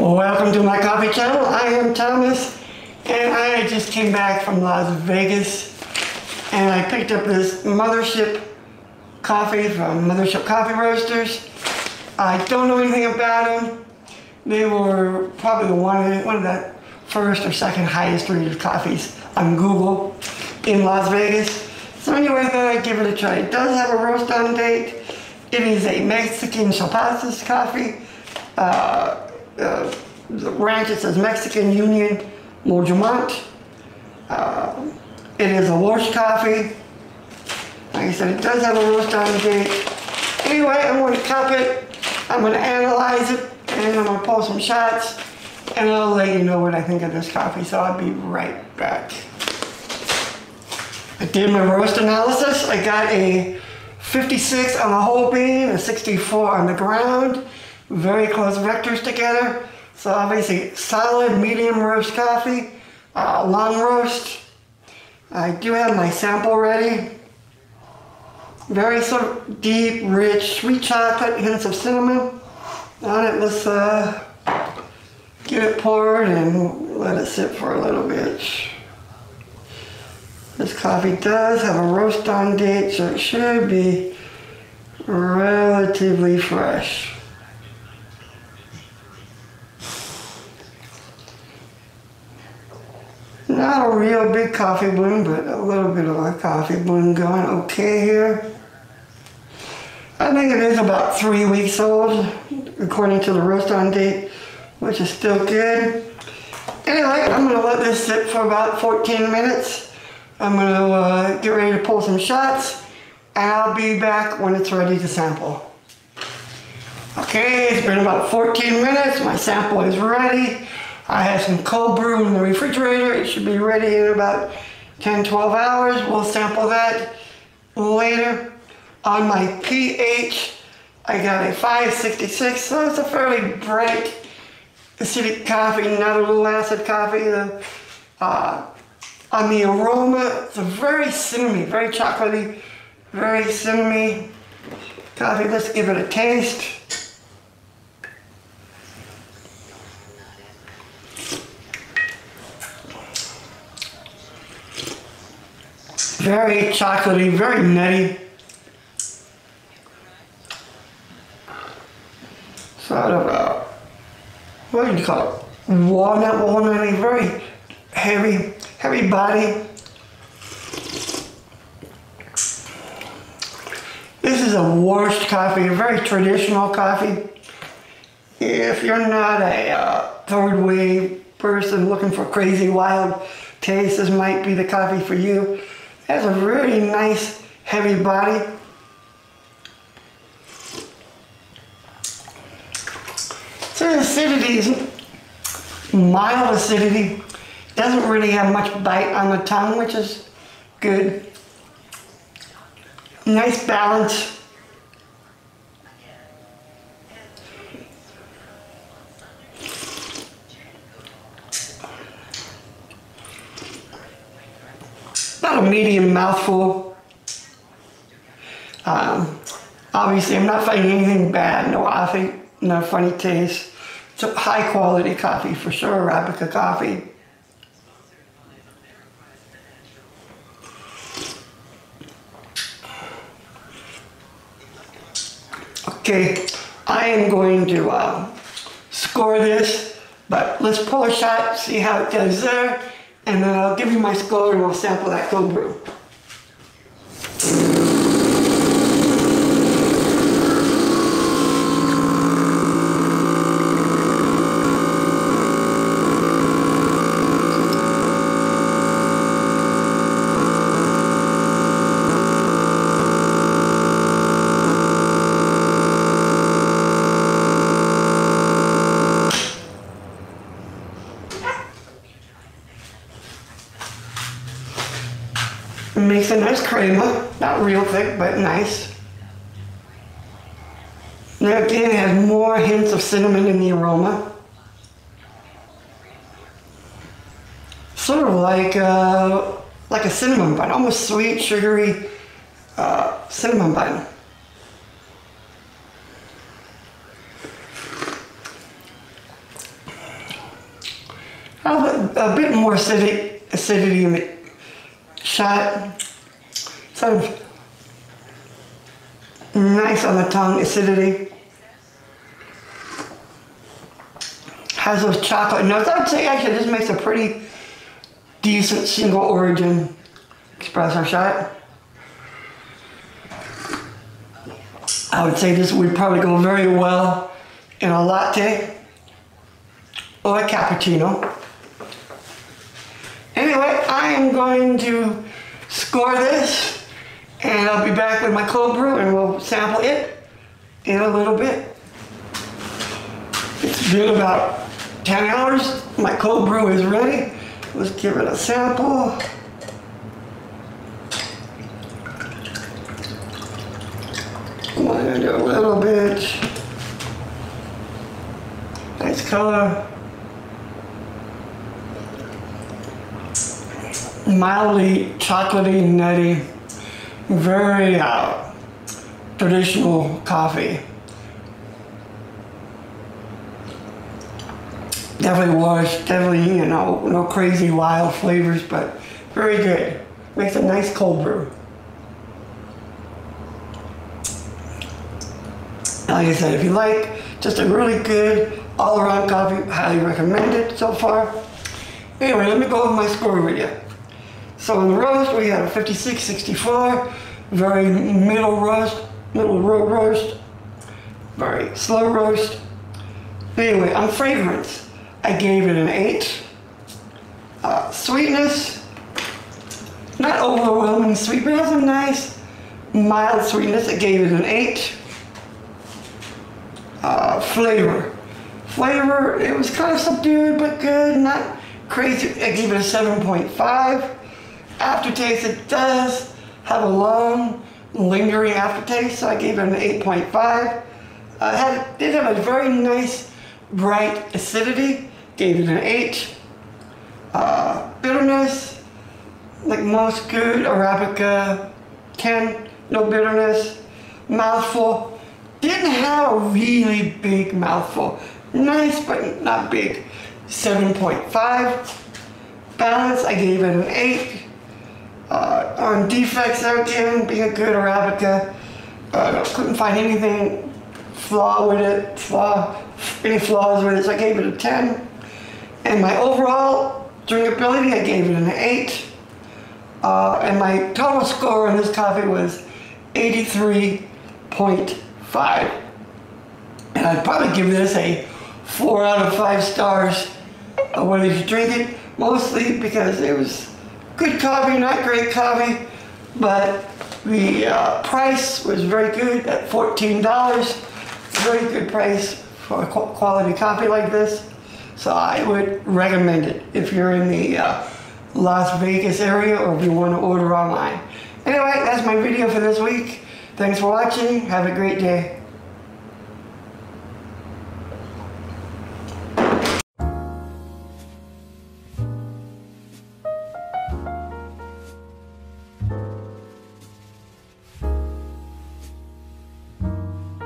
Welcome to my coffee channel. I am Thomas, and I just came back from Las Vegas, and I picked up this Mothership coffee from Mothership Coffee Roasters. I don't know anything about them. They were probably one of the first or second highest rated coffees on Google in Las Vegas. So anyway, I thought I'd give it a try. It does have a roast on date. It is a Mexican Chapazas coffee. The ranch, it says Mexican Union Mojamont. It is a wash coffee. Like I said, it does have a roast on date. Anyway, I'm going to cup it, I'm going to analyze it, and I'm going to pull some shots, and I'll let you know what I think of this coffee, so I'll be right back. I did my roast analysis. I got a 56 on the whole bean, a 64 on the ground. Very close vectors together. So obviously solid medium roast coffee, long roast. I do have my sample ready. Very sort of deep, rich, sweet chocolate, hints of cinnamon on it. Let's get it poured and let it sit for a little bit. This coffee does have a roast on date, so it should be relatively fresh. Not a real big coffee bloom, but a little bit of a coffee bloom going okay here. I think it is about 3 weeks old, according to the roast on date, which is still good. Anyway, I'm going to let this sit for about 14 minutes. I'm going to get ready to pull some shots, and I'll be back when it's ready to sample. Okay, it's been about 14 minutes. My sample is ready. I have some cold brew in the refrigerator. It should be ready in about 10-12 hours. We'll sample that later. On my pH, I got a 566, so it's a fairly bright acidic coffee, not a little acid coffee. On the aroma, it's a very cinnamony, very chocolatey, very cinnamony coffee. Let's give it a taste. Very chocolatey, very nutty. Sort of what do you call it? Walnutty, very heavy body. This is a washed coffee, a very traditional coffee. If you're not a third wave person looking for crazy wild taste, this might be the coffee for you. It has a really nice heavy body. So the acidity is mild acidity. Doesn't really have much bite on the tongue, which is good. Nice balance. About a medium mouthful. Obviously, I'm not finding anything bad. No funny taste. It's a high quality coffee for sure, Arabica coffee. Okay, I am going to score this, but let's pull a shot, see how it does there, and then I'll give you my score and we'll sample that cold brew. Makes a nice crema, not real thick, but nice. Now again, it has more hints of cinnamon in the aroma. Sort of like a cinnamon bun, almost sweet, sugary cinnamon bun. have a bit more acidity in the shot. Sort of nice on the tongue, acidity. Has those chocolate notes. I would say actually this makes a pretty decent single origin espresso shot. I would say this would probably go very well in a latte or a cappuccino. Anyway, I am going to score this and I'll be back with my cold brew and we'll sample it in a little bit. It's been about 10 hours. My cold brew is ready. Let's give it a sample. I'm gonna do a little bit. Nice color. Mildly chocolatey, nutty. Very traditional coffee. Definitely washed, definitely, you know, no crazy wild flavors, but very good. Makes a nice cold brew. Like I said, if you like just a really good all-around coffee, highly recommend it so far. Anyway, let me go over my score with you. So in the roast, we had a 56-64, very middle roast, very slow roast. Anyway, on fragrance, I gave it an 8. Sweetness, not overwhelming sweet, but it has a nice mild sweetness. I gave it an 8. Flavor, it was kind of subdued, but good, not crazy. I gave it a 7.5. Aftertaste, it does have a long, lingering aftertaste, so I gave it an 8.5. It did have a very nice, bright acidity, gave it an 8. Bitterness, like most good Arabica, 10, no bitterness. Mouthful, didn't have a really big mouthful. Nice, but not big. 7.5. Balance, I gave it an 8. On defects, again, being a good Arabica, couldn't find anything any flaws with it, so I gave it a 10. And my overall drinkability, I gave it an 8. And my total score on this coffee was 83.5. And I'd probably give this a 4 out of 5 stars whether you drink it, mostly because it was good coffee, not great coffee, but the price was very good at $14. Very good price for a quality coffee like this. So I would recommend it if you're in the Las Vegas area or if you want to order online. Anyway, that's my video for this week. Thanks for watching. Have a great day.